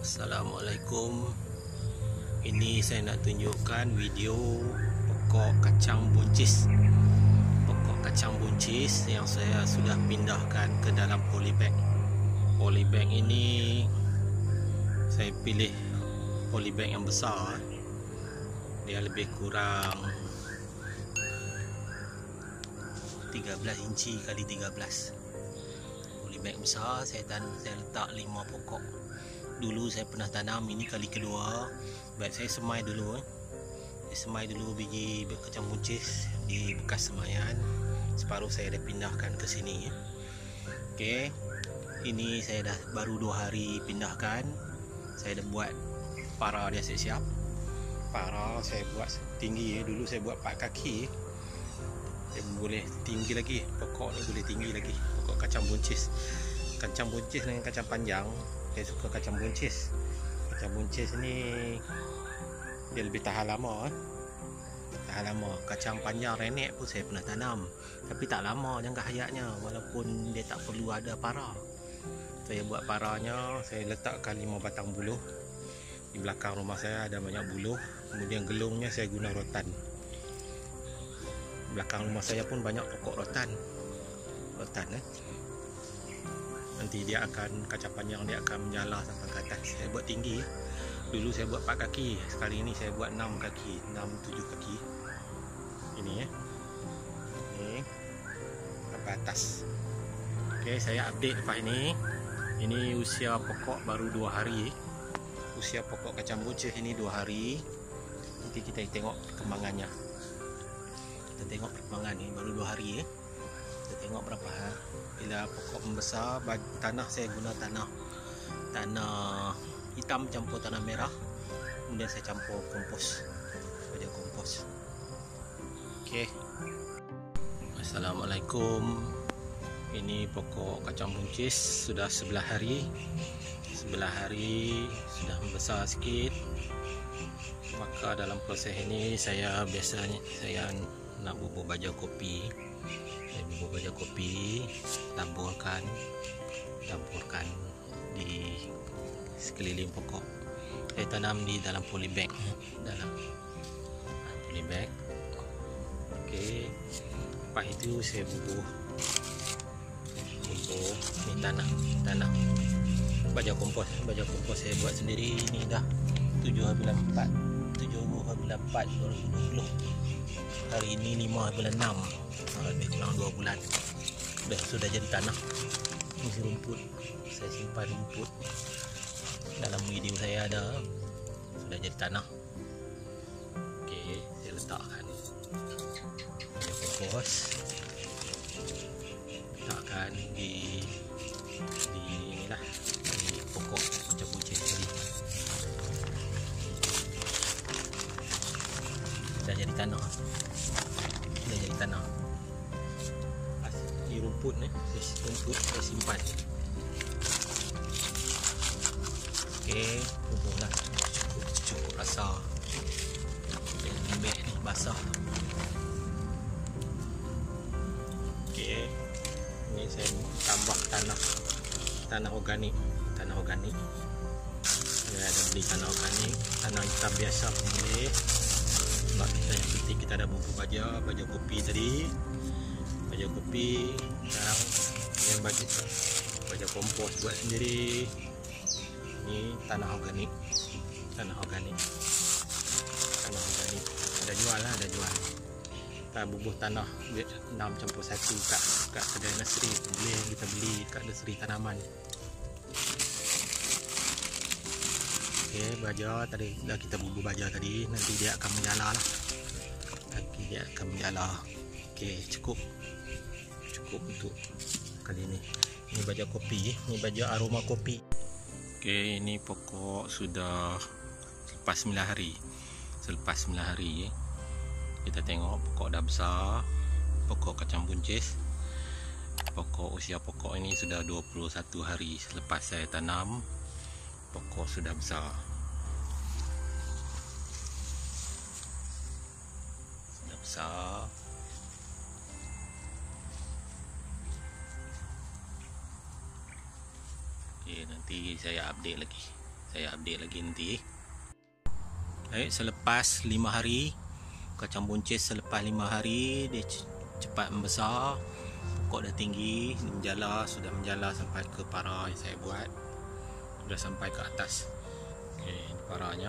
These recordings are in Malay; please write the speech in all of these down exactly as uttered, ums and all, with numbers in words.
Assalamualaikum. Ini saya nak tunjukkan video pokok kacang buncis. Pokok kacang buncis yang saya sudah pindahkan ke dalam polybag. Polybag ini saya pilih polybag yang besar. Dia lebih kurang tiga belas inci kali tiga belas. Polybag besar, saya tan saya letak lima pokok. Dulu saya pernah tanam, ini kali kedua. Baik, saya semai dulu eh. Saya semai dulu biji kacang buncis di bekas semaian. Separuh saya dah pindahkan ke sini. Okey. Ini saya dah baru dua hari pindahkan. Saya dah buat para dia siap-siap. Para saya buat tinggi eh. Dulu saya buat empat kaki. Saya boleh tinggi lagi. Pokok ni boleh tinggi lagi. Pokok kacang buncis. Kacang buncis dengan kacang panjang. Saya suka kacang buncis. Kacang buncis ni dia lebih tahan lama eh. Tahan lama. Kacang panjang renek pun saya pernah tanam, tapi tak lama jangka hayatnya, walaupun dia tak perlu ada para. Saya buat paranya, saya letakkan lima batang buluh. Di belakang rumah saya ada banyak buluh. Kemudian gelungnya saya guna rotan. Belakang rumah saya pun banyak pokok rotan. Rotan eh. Nanti dia akan, kacang panjang dia akan menjala sampai ke atas. Saya buat tinggi. Dulu saya buat empat kaki. Sekali ini saya buat enam kaki, enam tujuh kaki. Ini ya. Ini sampai atas. Okey, saya update lepas ini. Ini usia pokok baru dua hari. Usia pokok kacang buncis ini dua hari. Nanti kita tengok perkembangannya. Kita tengok perkembangan ni baru dua hari ya. Kita tengok berapa ha? Bila pokok membesar, tanah saya guna tanah tanah hitam campur tanah merah. Kemudian saya campur kompos, baja kompos. Okey. Assalamualaikum. Ini pokok kacang buncis sudah sebelah hari. Sebelah hari sudah membesar sikit. Maka dalam proses ini saya biasanya saya nak bubur baja kopi. Saya bubur baja kopi, taburkan taburkan di sekeliling pokok. Saya tanam di dalam polybag, dalam polybag. Okey. Lepas itu saya bubur bubur ni tanah tanah baja kompos. Baja kompos saya buat sendiri. Ini dah tujuh bulan empat tujuh bulan empat dua ribu dua puluh. Hari ini lima bulan enam, lebih kurang dua bulan. Dah sudah jadi tanah. Ini rumput. Saya simpan rumput. Dalam video saya ada. Sudah jadi tanah. Okey, saya letakkan baja kompos. Letakkan di di inilah di pokok kacang buncis tadi. Sudah jadi tanah. Sudah jadi tanah. Ini rumput ni, rumput saya simpan. Okey, buburlah cukup, cukup rasa. Lembek ni basah. Okey, ini saya tambah tanah, tanah organik, tanah organik. Saya ada beli tanah organik, tanah hitam biasa pun boleh. Sebab kita yang penting kita ada bubur baja, baja kopi tadi. Baja kopi, sekarang yang baja, baja kompos buat sendiri. Ini tanah organik, tanah organik, tanah organik. Ada jual lah, ada jual. Kita bubuh tanah enam campur satu kat, kat kedai nursery boleh kita beli kat nursery tanaman. Okey, baja tadi dah kita bubuh baja tadi, nanti dia akan menjala lah. Nanti dia akan menjala. Okey, cukup. Cukup untuk kali ini. Ini baja kopi, ini baja aroma kopi. Okey, ini pokok sudah selepas sembilan hari. Selepas sembilan hari kita tengok pokok dah besar. Pokok kacang buncis. Pokok usia pokok ini sudah dua puluh satu hari selepas saya tanam. Pokok sudah besar. Sudah besar. Okey, nanti saya update lagi. saya update lagi nanti. Baik, selepas lima hari, kacang buncis selepas lima hari dia cepat membesar, pokok dah tinggi, menjala, sudah menjala sampai ke para yang saya buat, sudah sampai ke atas. Okey, paranya.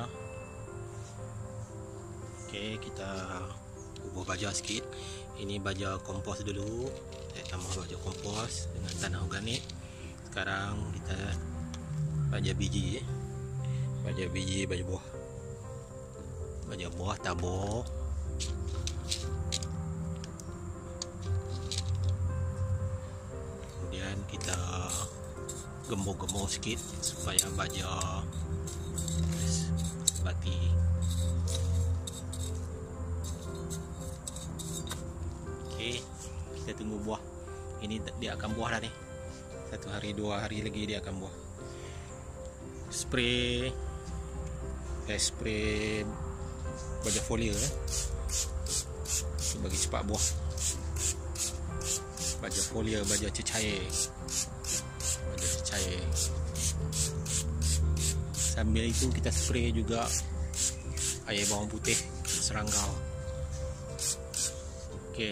Okey, kita ubah baja sikit. Ini baja kompos dulu. Saya tambah baja kompos dengan tanah organik. Sekarang kita baja biji, baja biji, baja buah, baja buah tabur. Kemudian kita gembur-gembur sikit supaya baja bati. Okey, kita tunggu buah. Ini dia akan buah dah ni. Satu hari, dua hari lagi dia akan buah. Spray, saya spray baja foliar eh. Bagi cepat buah. Baja foliar, baja cecair, baja cecair. Sambil itu kita spray juga air bawang putih serangga. Okey.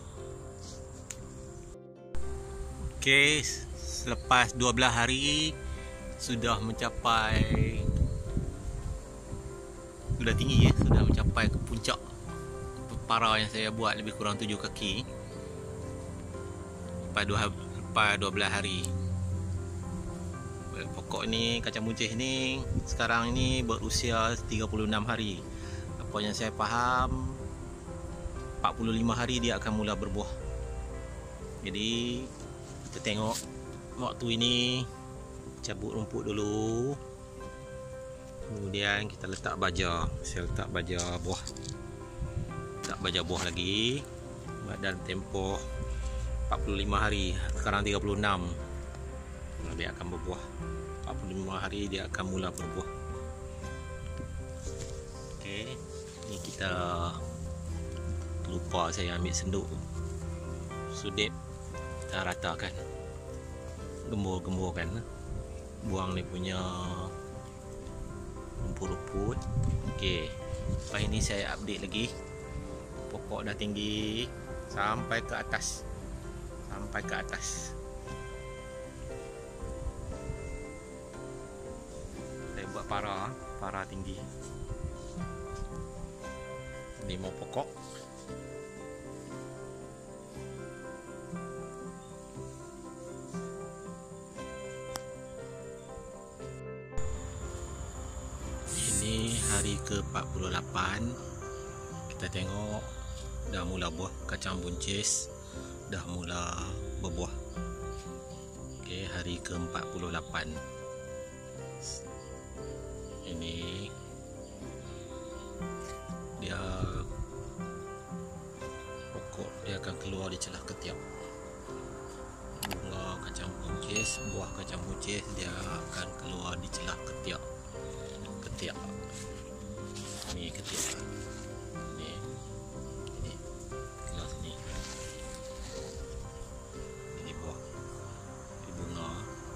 Okey, selepas dua belas hari sudah mencapai, sudah tinggi ya, sudah mencapai ke puncak para yang saya buat, lebih kurang tujuh kaki lepas dua belas hari. Pokok ni, kacang buncis ni sekarang ini berusia tiga puluh enam hari. Apa yang saya faham, empat puluh lima hari dia akan mula berbuah. Jadi kita tengok waktu ini, cabut rumput dulu, kemudian kita letak baja. Saya letak baja buah, letak baja buah lagi dalam tempoh empat puluh lima hari. Sekarang tiga puluh enam, dia akan berbuah. Empat puluh lima hari dia akan mula berbuah. Okey, ni kita lupa saya ambil senduk sudip, kita ratakan, gembur-gemburkan, buang ni punya rumput-rumput. Okey, lepas ini saya update lagi. Pokok dah tinggi sampai ke atas, sampai ke atas. Saya buat para, para tinggi, lima pokok. Ini hari ke empat puluh lapan. Kita tengok dah mula buah, kacang buncis dah mula berbuah. Okey, hari ke empat puluh lapan. Ini dia pokok, dia akan keluar di celah ketiak. Bunga kacang buncis, buah kacang buncis dia akan keluar di celah ketiak. Ketiak. Ini ketiak. Ini. Ini. Keluar sini. Ini buah. Ini bunga.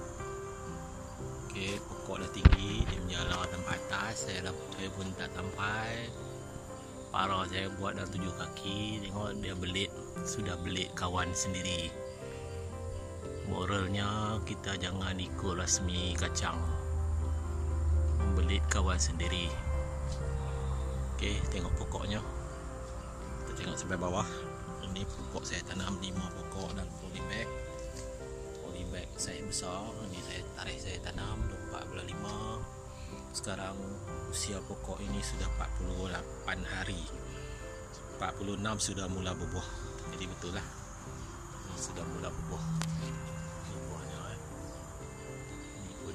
Okey, pokok dah tinggi, dia menjala sampai atas. Saya dah, saya pun tak sampai. Para saya buat dah tujuh kaki. Tengok dia belit, sudah belit kawan sendiri. Moralnya kita jangan ikut rasmi kacang, membelit kawan sendiri. Okey, tengok pokoknya. Kita tengok sampai bawah. Ini pokok saya tanam lima pokok dalam polybag. Polybag saya besar. Ini saya tarikh saya tanam empat bulan lima. Sekarang usia pokok ini sudah empat puluh lapan hari. empat puluh enam sudah mula berbuah. Jadi betul lah, ini sudah mula berbuah. Ini buahnya eh. Ini pun.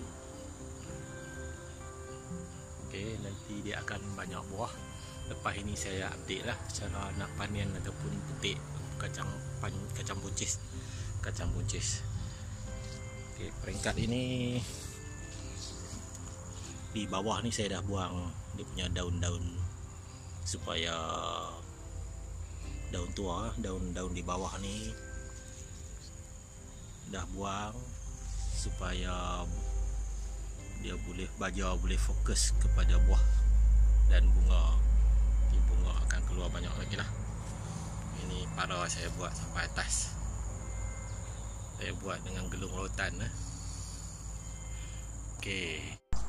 Okey, nanti dia akan banyak buah. Lepas ini saya update lah cara nak panen ataupun petik kacang pan, kacang buncis, kacang buncis. Okey, peringkat ini di bawah ni saya dah buang dia punya daun-daun supaya daun tua, daun-daun di bawah ni dah buang supaya dia boleh baja boleh fokus kepada buah dan bunga. Di bunga akan keluar banyak lagi lah. Ini para saya buat sampai atas. Saya buat dengan gelung rotan eh. Okey.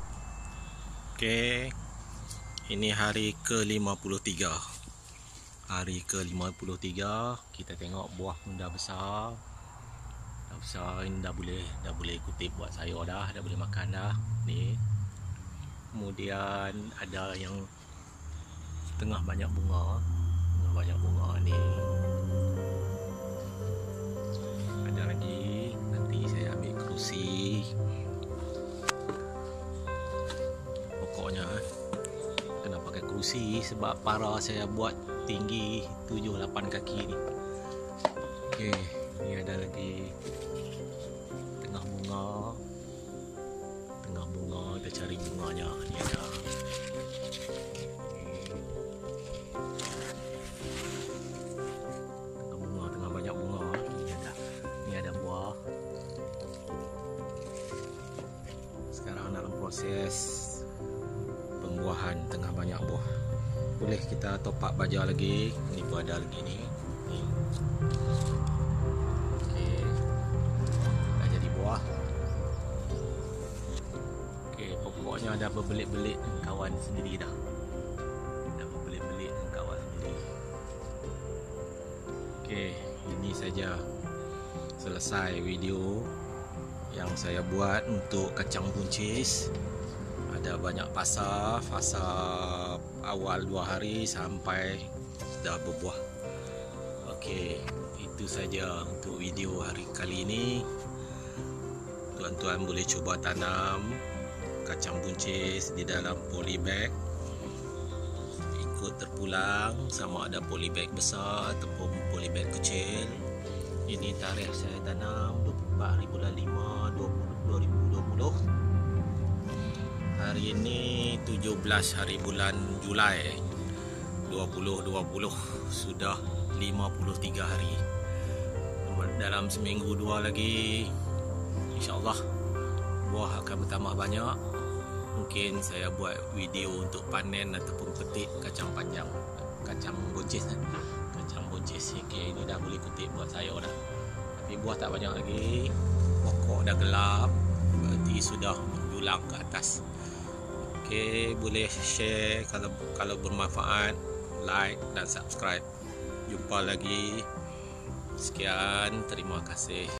Okey. Ini hari ke lima puluh tiga. Hari ke lima puluh tiga, kita tengok buah pun dah besar. Dah besar, ini dah boleh dah boleh kutip buat sayur dah, dah boleh makan dah. Ni. Kemudian ada yang tengah banyak bunga. Tengah banyak bunga ni. Ada lagi, nanti saya ambil kerusi. Pokoknya kena pakai kerusi sebab para saya buat tinggi tujuh lapan kaki ni. Okey, ni ada lagi tengah bunga. Tengah bunga, kita cari bunganya. Ni ada. Tengah bunga, tengah banyak bunga. Ni ada. Ni ada buah. Sekarang dalam proses pembuahan, tengah banyak buah. Boleh kita top up baja lagi. Ni pun ada lagi ni. Ni. Okey. Dah jadi buah. Okey, pokoknya ada berbelit-belit kawan sendiri dah. Dah berbelit-belit kawan sendiri. Okey, ini saja selesai video yang saya buat untuk kacang buncis. Ada banyak fasa, fasa awal dua hari sampai dah berbuah. Okey, itu saja untuk video hari kali ini. Tuan-tuan boleh cuba tanam kacang buncis di dalam polybag. Ikut terpulang sama ada polybag besar ataupun polybag kecil. Ini tarikh saya tanam dua puluh empat hari bulan lima dua ribu dua puluh. Hari ini tujuh belas hari bulan Julai dua ribu dua puluh. Sudah lima puluh tiga hari. Dalam seminggu dua lagi InsyaAllah buah akan bertambah banyak. Mungkin saya buat video untuk panen ataupun petik kacang panjang, kacang buncis. Kacang buncis okay, ini dah boleh kutip buat sayur dah. Tapi buah tak banyak lagi. Pokok dah gelap, berarti sudah menjulang ke atas. Okey, boleh share kalau kalau bermanfaat, like dan subscribe. Jumpa lagi. Sekian, terima kasih.